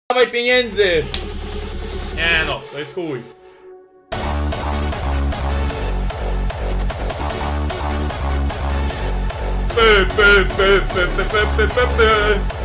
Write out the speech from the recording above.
Dawaj pieniędzy! Nie no, to jest chuj. Py.